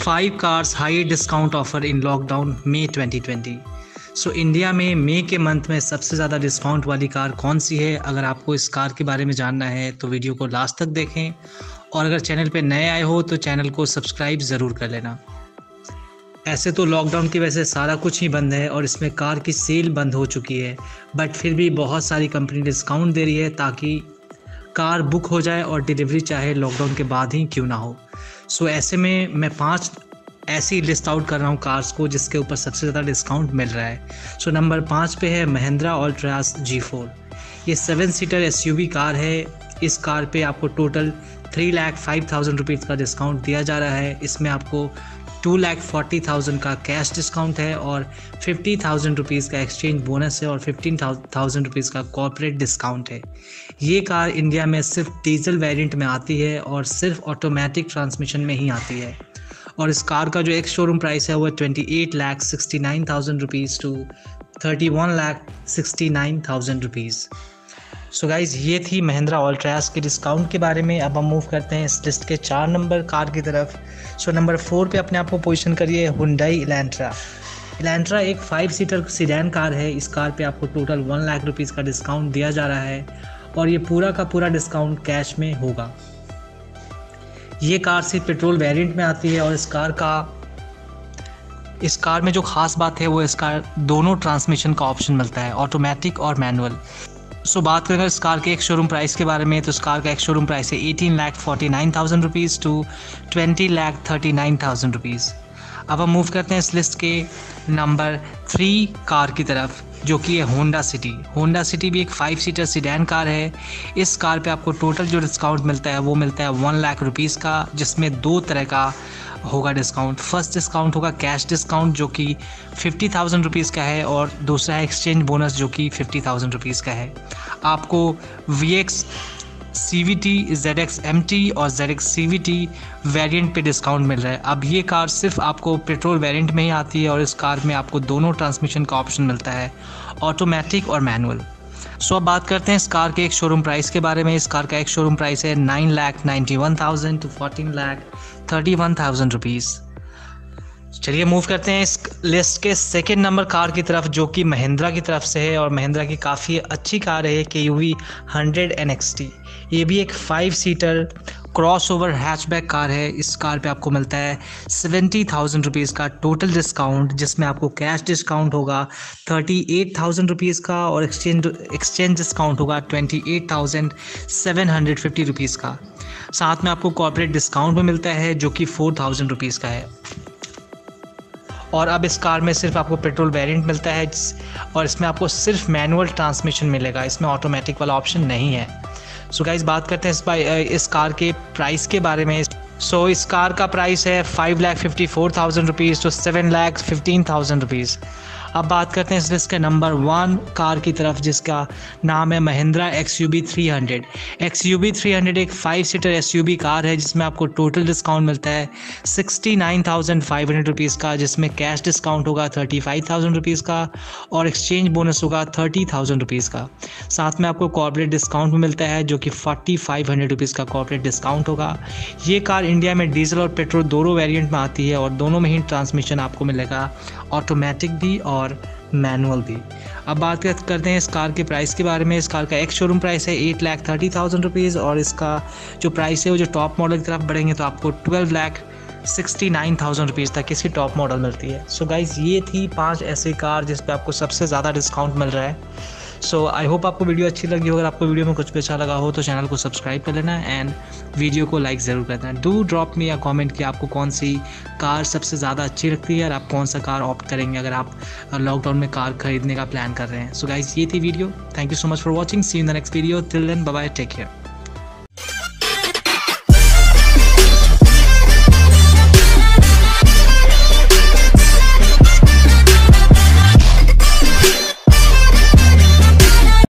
5 cars high discount offer in lockdown May 2020। So India में मई के मंथ में सबसे ज़्यादा डिस्काउंट वाली कार कौन सी है? अगर आपको इस कार के बारे में जानना है तो वीडियो को लास्ट तक देखें, और अगर चैनल पे नए आए हो तो चैनल को सब्सक्राइब ज़रूर कर लेना। ऐसे तो लॉकडाउन की वजह से सारा कुछ ही बंद है और इसमें कार की सेल बंद हो चुकी है, बट फिर भी बहुत सारी कंपनी डिस्काउंट दे रही है ताकि कार बुक हो जाए और डिलीवरी चाहे लॉकडाउन के बाद ही क्यों ना हो। सो ऐसे में मैं 5 ऐसी लिस्ट आउट कर रहा हूँ कार्स को जिसके ऊपर सबसे ज़्यादा डिस्काउंट मिल रहा है। सो नंबर 5 पे है महिंद्रा अल्ट्रास G4। ये 7 सीटर SUV कार है। इस कार पे आपको टोटल 3,05,000 रुपीज़ का डिस्काउंट दिया जा रहा है। इसमें आपको 2,40,000 का कैश डिस्काउंट है और 50,000 रुपीज़ का एक्सचेंज बोनस है और 15,000 रुपीज़ का कॉर्पोरेट डिस्काउंट है। ये कार इंडिया में सिर्फ डीजल वेरिएंट में आती है और सिर्फ ऑटोमेटिक ट्रांसमिशन में ही आती है। और इस कार का जो एक शोरूम प्राइस है वो 28,69,000 rupees to 31,69,000 rupees. So guys, ये थी महिंद्रा अल्ट्रास के डिस्काउंट के बारे में। अब हम मूव करते हैं इस लिस्ट के 4 नंबर कार की तरफ। सो नंबर 4 पे अपने आप को पोजीशन करिए हुंडई इलेंट्रा। इलेंट्रा एक 5 सीटर सीडैन कार है। इस कार पे आपको टोटल 1 लाख रुपीज़ का डिस्काउंट दिया जा रहा है और ये पूरा का पूरा डिस्काउंट कैश में होगा। ये कार सिर्फ पेट्रोल वेरिएंट में आती है और इस कार में जो ख़ास बात है वो इस कार दोनों ट्रांसमिशन का ऑप्शन मिलता है, ऑटोमेटिक और मैनुअल। सो बात करें इस कार के एक शोरूम प्राइस के बारे में, तो इस कार का एक शोरूम प्राइस है 18,49,000 रुपीज़ टू 20,39,000 रुपीज़। अब हम मूव करते हैं इस लिस्ट के नंबर 3 कार की तरफ, जो कि है होंडा सिटी। होंडा सिटी भी एक 5 सीटर सीडैन कार है। इस कार पे आपको टोटल जो डिस्काउंट मिलता है वो मिलता है 1 लाख रुपीज़ का, जिसमें 2 तरह का होगा डिस्काउंट। फर्स्ट डिस्काउंट होगा कैश डिस्काउंट जो कि 50,000 रुपीज़ का है और दूसरा है एक्सचेंज बोनस जो कि 50,000 रुपीज़ का है। आपको VX CVT, ZX MT और ZX CVT वेरिएंट पे डिस्काउंट मिल रहा है। अब ये कार सिर्फ आपको पेट्रोल वेरिएंट में ही आती है और इस कार में आपको दोनों ट्रांसमिशन का ऑप्शन मिलता है, ऑटोमेटिक और मैनुअल। सो अब बात करते हैं इस कार के एक शोरूम प्राइस के बारे में। इस कार का एक शोरूम प्राइस है 9,91,000 टू 14,31,000 रुपीज़। चलिए मूव करते हैं इस लिस्ट के सेकंड नंबर कार की तरफ, जो कि महिंद्रा की तरफ से है और महिंद्रा की काफ़ी अच्छी कार है KUV 100 NXT। ये भी एक 5 सीटर क्रॉसओवर हैचबैक कार है। इस कार पे आपको मिलता है 70,000 रुपीज़ का टोटल डिस्काउंट, जिसमें आपको कैश डिस्काउंट होगा 38,000 रुपीज़ का और एक्सचेंज डिस्काउंट होगा 28,750 रुपीज़ का। साथ में आपको कॉर्पोरेट डिस्काउंट भी मिलता है जो कि 4,000 रुपीज़ का है। और अब इस कार में सिर्फ आपको पेट्रोल वेरिएंट मिलता है और इसमें आपको सिर्फ मैनुअल ट्रांसमिशन मिलेगा, इसमें ऑटोमेटिक वाला ऑप्शन नहीं है। सो गाइस, बात करते हैं इस कार के प्राइस के बारे में। सो इस कार का प्राइस है 5,54,000 रुपीज़ टू 7,15,000 रुपीज़। अब बात करते हैं इस लिस्ट के नंबर 1 कार की तरफ, जिसका नाम है महिंद्रा XUV 300। XUV 300 एक 5 सीटर SUV कार है जिसमें आपको टोटल डिस्काउंट मिलता है 69,500 रुपीज़ का, जिसमें कैश डिस्काउंट होगा 35,000 रुपीज़ का और एक्सचेंज बोनस होगा 30,000 रुपीज़ का। साथ में आपको कॉर्पोरेट डिस्काउंट भी मिलता है जो कि 4,500 रुपीज़ का कॉर्पोरेट डिस्काउंट होगा। ये कार इंडिया में डीजल और पेट्रोल दोनों वेरिएंट में आती है और दोनों में ही ट्रांसमिशन आपको मिलेगा, ऑटोमेटिक भी और मैनुअल भी। अब बात करते हैं इस कार के प्राइस के बारे में। इस कार का एक शोरूम प्राइस है 8,30,000 रुपीज़ और इसका जो प्राइस है वो जो टॉप मॉडल की तरफ बढ़ेंगे तो आपको 12,69,000 रुपीज़ तक इसकी टॉप मॉडल मिलती है। सो गाइज़, ये थी 5 ऐसी कार जिस पे आपको सबसे ज़्यादा डिस्काउंट मिल रहा है। सो आई होप आपको वीडियो अच्छी लगी हो। अगर आपको वीडियो में कुछ भी अच्छा लगा हो तो चैनल को सब्सक्राइब कर लेना एंड वीडियो को लाइक ज़रूर करना। डू ड्रॉप मी या कमेंट कि आपको कौन सी कार सबसे ज़्यादा अच्छी लगती है और आप कौन सा कार ऑप्ट करेंगे अगर आप लॉकडाउन में कार खरीदने का प्लान कर रहे हैं। सो गाइज़, ये थी video. Thank you so much for watching. See you in the next video. Till then, bye bye, take care.